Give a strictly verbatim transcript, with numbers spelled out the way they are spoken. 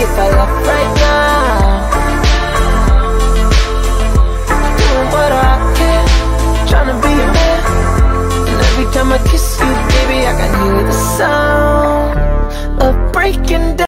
if I left right now. Doing what I can, tryna be a man. And every time I kiss